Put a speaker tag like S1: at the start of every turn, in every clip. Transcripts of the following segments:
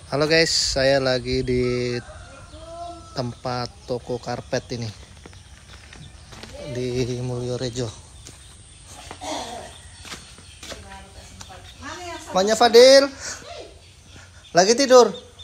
S1: Halo guys, saya lagi di tempat toko karpet ini di Mulyorejo. Maunya Fadil lagi tidur.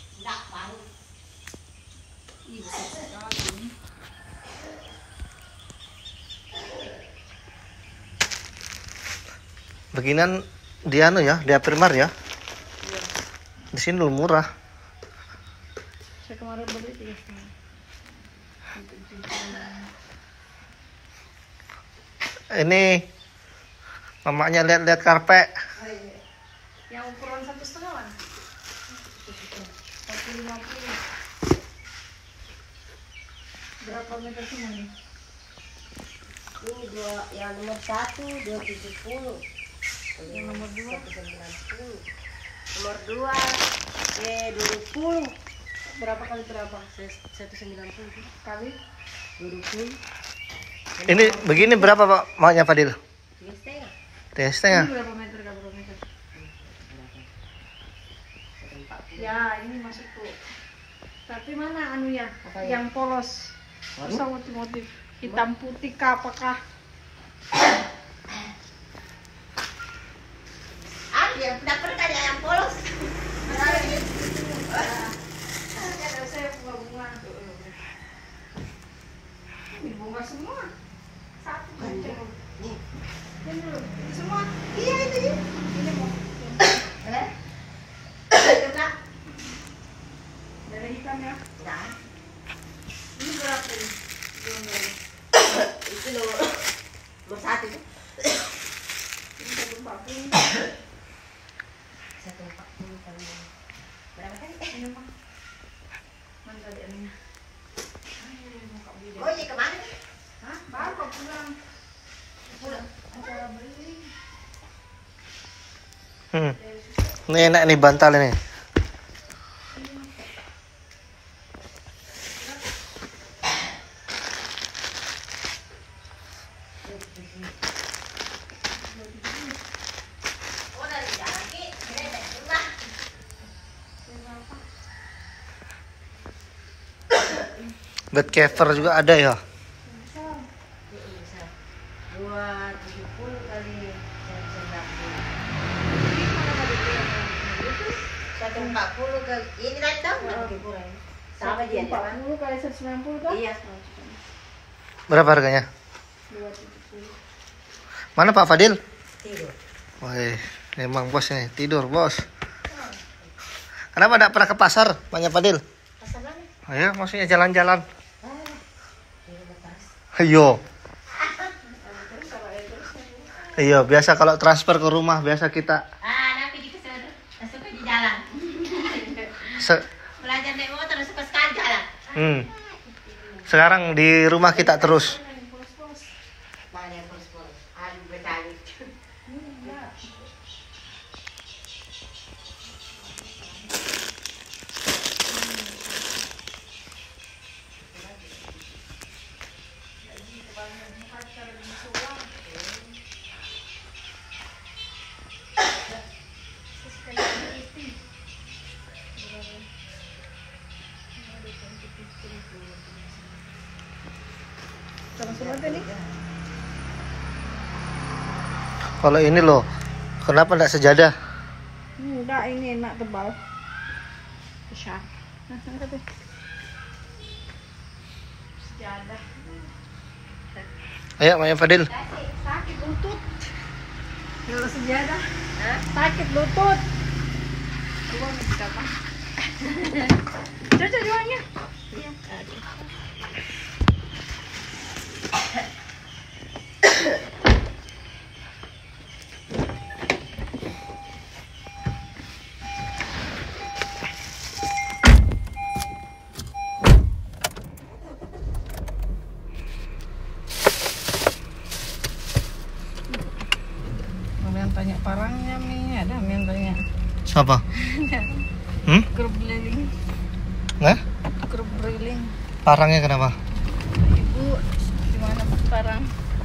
S1: Beginian di anu ya, di Primar ya. Di sini dulu murah.
S2: Saya kemarin beli 3,5.
S1: Ini mamanya lihat-lihat karpet.
S2: Yang ukuran 1,5 kan? 150. Berapa meter semua nih?
S3: Ini yang nomor 1 270.
S2: Yang nomor 2
S3: 190. Nomor 2 20.
S2: berapa kali berapa?
S3: 190
S2: Kali
S3: 20.
S1: Ini begini berapa Pak maunya Fadil?
S3: 3,5.
S1: 3,5.
S2: ini berapa meter? Berapa meter? Ya, ini masuk tuh. Tapi mana anu ya?
S3: Apa ya?
S2: Yang polos. Bisa motif-motif hitam putih kah apakah?
S3: Yang dapat ada yang polos.
S2: Ada saya bunga-bunga. Ini bunga semua. Satu aja. Ini dulu. Itu semua.
S3: Iya itu ya.
S2: Ini mau.
S3: Itu Kak.
S2: Dari hitam ya.
S3: Nah,
S2: Ini berapa ini?
S3: itu nomor 1 itu.
S2: Ini 140.
S3: 140 kali. Berapa kali?
S2: Ini mah. Mana tadi aninya? Buka beli.
S3: Oh, iya kemana?
S2: Hah? Baru kok pulang.
S3: Pulang.
S2: Acara beli.
S1: Ini enak nih bantal ini.
S3: Oh, dari jalan Ki. Ini dari rumah.
S1: Bed cover juga ada ya.
S3: Bisa. 270 kali 140 kali. Ini tadi tahu nggak lebih kurang? Sama dia jalan.
S2: 140 kali 190 kan?
S3: Iya.
S1: Berapa harganya?
S2: 270.
S1: Mana Pak Fadil?
S3: Tidur.
S1: Wih, memang bos ini tidur bos. Kenapa tidak pernah ke pasar, Paknya Fadil?
S3: Pasal mana?
S1: Ayo, maksudnya jalan-jalan.
S3: Di lepas.
S1: Ayo. Iya, biasa kalau transfer ke rumah biasa kita
S3: Nanti di kesana suka di jalan.
S1: se-
S3: Belajar naik motor suka sekali jalan.
S1: sekarang di rumah kita terus.
S3: Mana yang polos-polos? Aduh, betali.
S2: Sama-sama tadi.
S1: Kalau ini loh, kenapa tidak sejadah?
S2: Enggak, ini enak tebal. Besar. Nah, angkat deh. Sejadah.
S1: Ayo, Paknya Fadil.
S2: Sakit lutut. Kalau sejadah. Sakit lutut. Uang berapa? Cocok jualnya. Iya. Yang tanya parangnya nih, ada yang tanya
S1: Siapa?
S2: grup briling,
S1: Nah,
S2: grup briling.
S1: parangnya kenapa?
S2: Ibu, gimana parang?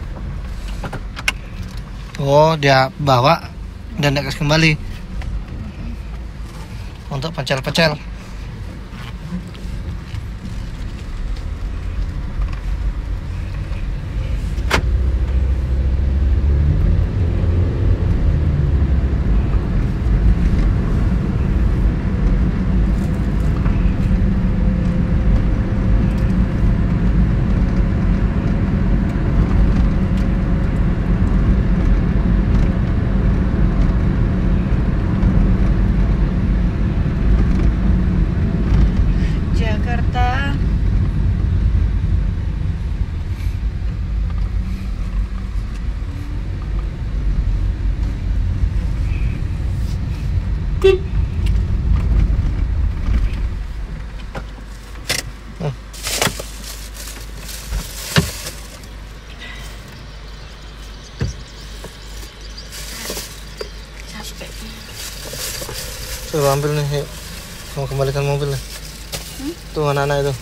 S1: Oh, dia bawa dan dia kasih kembali untuk pecel-pecel. Tuh ambil nih, yuk. Mau kembalikan mobil nih. Tuh anak-anak itu.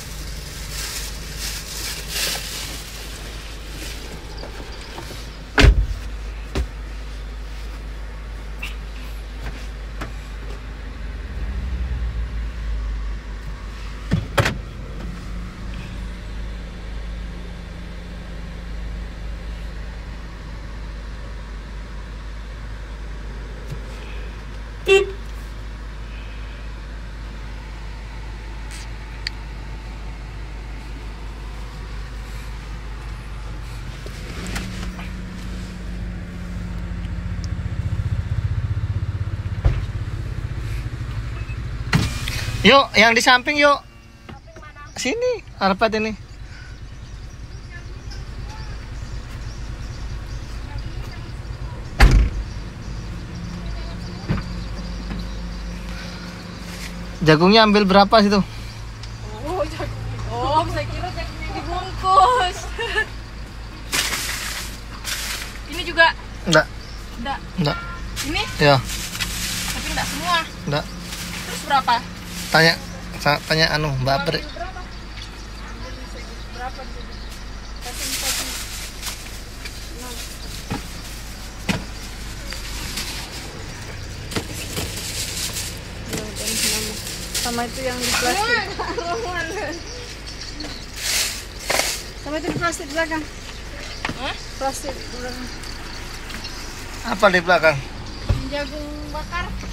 S1: Yuk, yang di samping yuk. Sini, Arfad ini. Jagungnya ambil berapa situ?
S2: Oh, jagung. Oh, saya kira jagungnya dibungkus. Ini juga
S1: Enggak,
S2: enggak.
S1: enggak.
S2: Ini
S1: Ya,
S2: tapi enggak semua.
S1: enggak.
S2: Terus berapa?
S1: Tanya anu, Mbak Apri.
S2: Berapa? Berapa jadi? Kasih. Nah. Sama itu yang di plastik. Sama itu di plastik belakang. Hah? Plastik belakang.
S1: Apa di belakang?
S2: Jagung bakar.